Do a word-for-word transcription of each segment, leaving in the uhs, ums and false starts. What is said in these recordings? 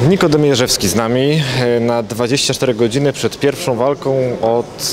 Nikodem Jerzewski z nami na dwadzieścia cztery godziny przed pierwszą walką od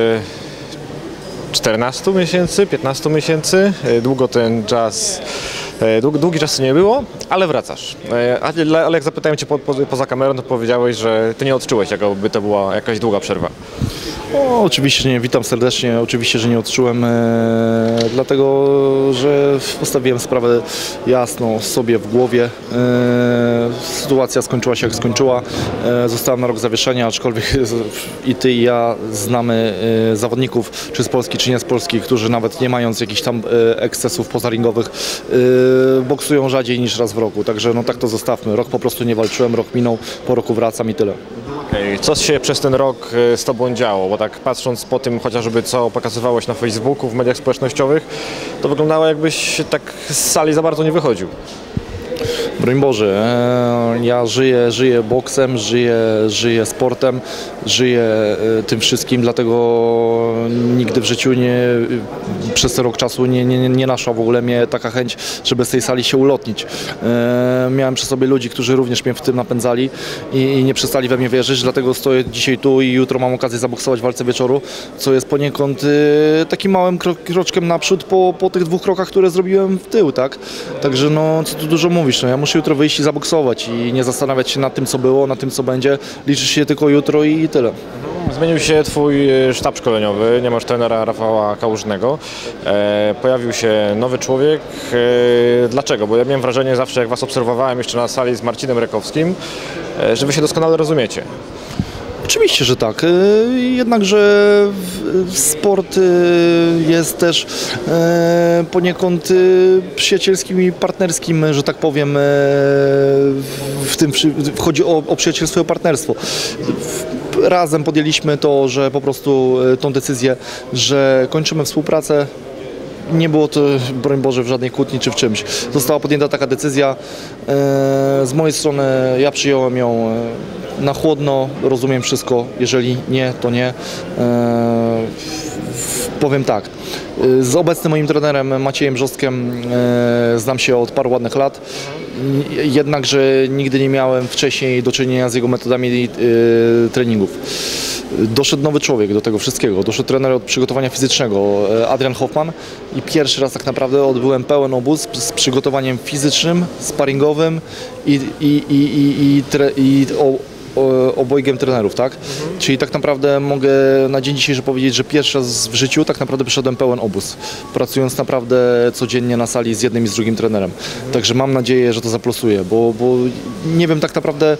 czternastu miesięcy, piętnastu miesięcy. Długo ten czas, długi, długi czas nie było, ale wracasz. Ale, ale jak zapytałem Cię po, po, poza kamerą, to powiedziałeś, że Ty nie odczułeś, jakby to była jakaś długa przerwa. O, oczywiście nie, witam serdecznie, oczywiście, że nie odczułem, e, dlatego, że postawiłem sprawę jasno sobie w głowie. E, sytuacja skończyła się jak skończyła, e, zostałem na rok zawieszenia, aczkolwiek i Ty i ja znamy e, zawodników, czy z Polski, czy nie z Polski, którzy nawet nie mając jakichś tam e, ekscesów pozaringowych, e, boksują rzadziej niż raz w roku, także no tak to zostawmy. Rok po prostu nie walczyłem, rok minął, po roku wracam i tyle. Okay. Co się przez ten rok z Tobą działo? Bo tak patrząc po tym chociażby co pokazywałeś na Facebooku, w mediach społecznościowych, to wyglądało jakbyś tak z sali za bardzo nie wychodził. Broń Boże, ja żyję, żyję boksem, żyję, żyję sportem, żyję tym wszystkim, dlatego nigdy w życiu nie, przez ten rok czasu nie, nie, nie naszła w ogóle mnie taka chęć, żeby z tej sali się ulotnić. Miałem przy sobie ludzi, którzy również mnie w tym napędzali i nie przestali we mnie wierzyć, dlatego stoję dzisiaj tu i jutro mam okazję zaboksować w walce wieczoru, co jest poniekąd takim małym kroczkiem naprzód po, po tych dwóch krokach, które zrobiłem w tył, tak? Także no, co tu dużo mówisz, no, ja muszę jutro wyjść i zaboksować i nie zastanawiać się nad tym, co było, nad tym, co będzie. Liczysz się tylko jutro i tyle. Zmienił się Twój sztab szkoleniowy, nie masz trenera Rafała Kałużnego. E, pojawił się nowy człowiek. E, dlaczego? Bo ja miałem wrażenie zawsze, jak Was obserwowałem jeszcze na sali z Marcinem Rekowskim, e, że Wy się doskonale rozumiecie. Oczywiście, że tak. Jednakże sport jest też poniekąd przyjacielskim i partnerskim, że tak powiem, w tym chodzi o, o przyjacielstwo i o partnerstwo. Razem podjęliśmy to, że po prostu tą decyzję, że kończymy współpracę. Nie było to, broń Boże, w żadnej kłótni czy w czymś. Została podjęta taka decyzja. Z mojej strony ja przyjąłem ją na chłodno, rozumiem wszystko. Jeżeli nie, to nie. Powiem tak. Z obecnym moim trenerem Maciejem Brzostkiem znam się od paru ładnych lat. Jednakże nigdy nie miałem wcześniej do czynienia z jego metodami treningów. Doszedł nowy człowiek do tego wszystkiego, doszedł trener od przygotowania fizycznego, Adrian Hoffman, i pierwszy raz tak naprawdę odbyłem pełen obóz z przygotowaniem fizycznym, sparingowym i, i, i, i, i, tre, i o, o, obojgiem trenerów, tak? Mhm. Czyli tak naprawdę mogę na dzień dzisiejszy powiedzieć, że pierwszy raz w życiu tak naprawdę przeszedłem pełen obóz, pracując naprawdę codziennie na sali z jednym i z drugim trenerem. Mhm. Także mam nadzieję, że to zaplusuje, bo, bo nie wiem tak naprawdę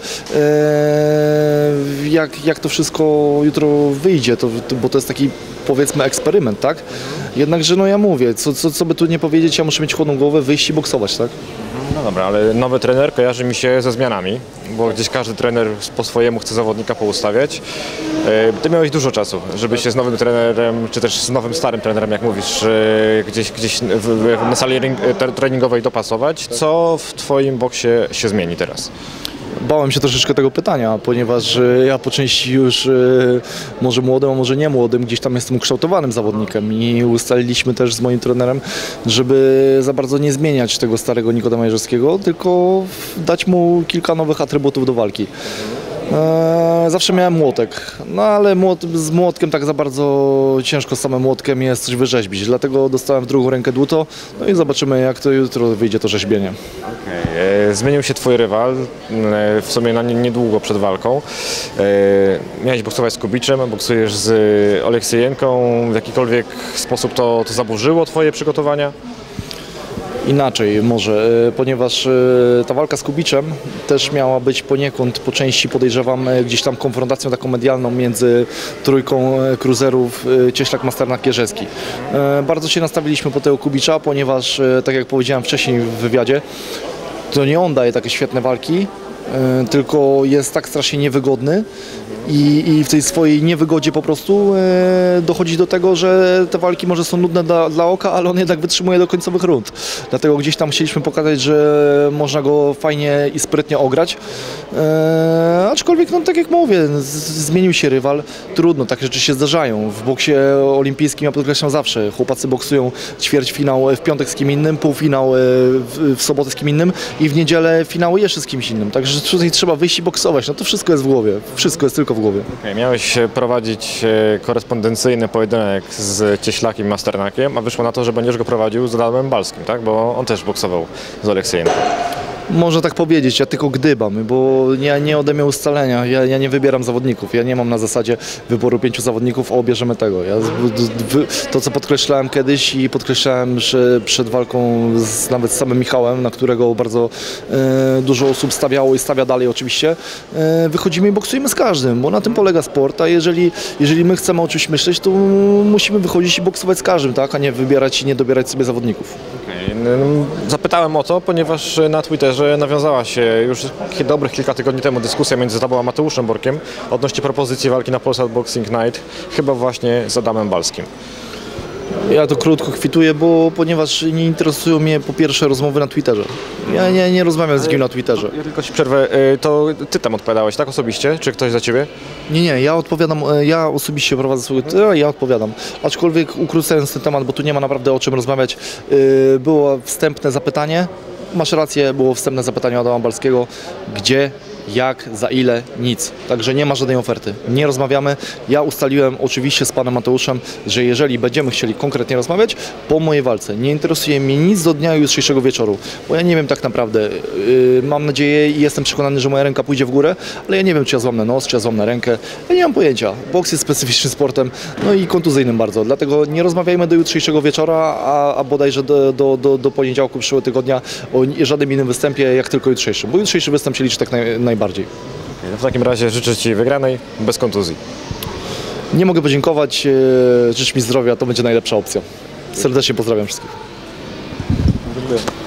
e, jak, jak to wszystko jutro wyjdzie, to, to, bo to jest taki, powiedzmy, eksperyment, tak? Jednakże no ja mówię, co, co, co by tu nie powiedzieć, ja muszę mieć chłodną głowę, wyjść i boksować, tak? No dobra, ale nowy trener kojarzy mi się ze zmianami, bo gdzieś każdy trener po swojemu chce zawodnika poustawiać. Ty miałeś dużo czasu, żeby się z nowym trenerem, czy też z nowym starym trenerem, jak mówisz, gdzieś, gdzieś na sali treningowej dopasować. Co w Twoim boksie się zmieni teraz? Bałem się troszeczkę tego pytania, ponieważ ja po części już może młodym, a może nie młodym, gdzieś tam jestem ukształtowanym zawodnikiem i ustaliliśmy też z moim trenerem, żeby za bardzo nie zmieniać tego starego Nikodema Jerzewskiego, tylko dać mu kilka nowych atrybutów do walki. Zawsze miałem młotek, no ale młot, z młotkiem tak za bardzo ciężko z samym młotkiem jest coś wyrzeźbić, dlatego dostałem w drugą rękę dłuto, no i zobaczymy, jak to jutro wyjdzie to rzeźbienie. Okay. Zmienił się Twój rywal, w sumie na niedługo przed walką. Miałeś boksować z Kubiczem, boksujesz z Oleksiejenką. W jakikolwiek sposób to, to zaburzyło Twoje przygotowania? Inaczej może, ponieważ ta walka z Kubiczem też miała być poniekąd, po części podejrzewam, gdzieś tam konfrontacją taką medialną między trójką cruiserów Cieślak, Masternak, Jerzewski. Bardzo się nastawiliśmy po tego Kubicza, ponieważ, tak jak powiedziałem wcześniej w wywiadzie, to nie on daje takie świetne walki, tylko jest tak strasznie niewygodny. I, I w tej swojej niewygodzie po prostu e, dochodzi do tego, że te walki może są nudne dla, dla oka, ale on jednak wytrzymuje do końcowych rund. Dlatego gdzieś tam chcieliśmy pokazać, że można go fajnie i sprytnie ograć. E, aczkolwiek, no tak jak mówię, z, zmienił się rywal. Trudno, takie rzeczy się zdarzają. W boksie olimpijskim, ja podkreślam zawsze, chłopacy boksują ćwierćfinał w piątek z kim innym, półfinał w, w sobotę z kim innym i w niedzielę finały jeszcze z kimś innym. Także że tutaj trzeba wyjść i boksować. No to wszystko jest w głowie, wszystko jest tylko w głowie. Okay, miałeś prowadzić e, korespondencyjny pojedynek z Cieślakiem i Masternakiem, a wyszło na to, że będziesz go prowadził z Adamem Balskim, tak? Bo on też boksował z Oleksiejem. Można tak powiedzieć, ja tylko gdybam, bo ja nie ode mnie ustalenia, ja, ja nie wybieram zawodników, ja nie mam na zasadzie wyboru pięciu zawodników, o bierzemy tego. Ja, to co podkreślałem kiedyś i podkreślałem, że przed walką z, nawet z samym Michałem, na którego bardzo e, dużo osób stawiało i stawia dalej oczywiście, e, wychodzimy i boksujemy z każdym, bo na tym polega sport, a jeżeli, jeżeli my chcemy o czymś myśleć, to musimy wychodzić i boksować z każdym, tak, a nie wybierać i nie dobierać sobie zawodników. Okay. Zapytałem o to, ponieważ na Twitterze nawiązała się już dobrych kilka tygodni temu dyskusja między Tobą a Mateuszem Borkiem odnośnie propozycji walki na Polsat Boxing Night, chyba właśnie z Adamem Balskim. Ja to krótko kwituję, bo ponieważ nie interesują mnie po pierwsze rozmowy na Twitterze. Ja nie, nie rozmawiam z kim na Twitterze. Ja tylko Ci przerwę, to Ty tam odpowiadałeś, tak osobiście? Czy ktoś za Ciebie? Nie, nie, ja odpowiadam, ja osobiście prowadzę swój Twitter, ja odpowiadam. Aczkolwiek ukrócając ten temat, bo tu nie ma naprawdę o czym rozmawiać, było wstępne zapytanie. Masz rację, było wstępne zapytanie Adama Balskiego, gdzie, jak, za ile, nic. Także nie ma żadnej oferty. Nie rozmawiamy. Ja ustaliłem oczywiście z panem Mateuszem, że jeżeli będziemy chcieli konkretnie rozmawiać, po mojej walce. Nie interesuje mnie nic do dnia jutrzejszego wieczoru, bo ja nie wiem tak naprawdę. Yy, mam nadzieję i jestem przekonany, że moja ręka pójdzie w górę, ale ja nie wiem, czy ja złamę nos, czy ja złamę rękę. Ja nie mam pojęcia. Boks jest specyficznym sportem, no i kontuzyjnym bardzo. Dlatego nie rozmawiajmy do jutrzejszego wieczora, a, a bodajże do, do, do, do poniedziałku przyszłego tygodnia o żadnym innym występie, jak tylko jutrzejszym. Bo jutrzejszy występ się liczy tak naj, najbardziej. Okay, w takim razie życzę Ci wygranej, bez kontuzji. Nie mogę podziękować, życz mi zdrowia, to będzie najlepsza opcja. Serdecznie pozdrawiam wszystkich. Dziękuję.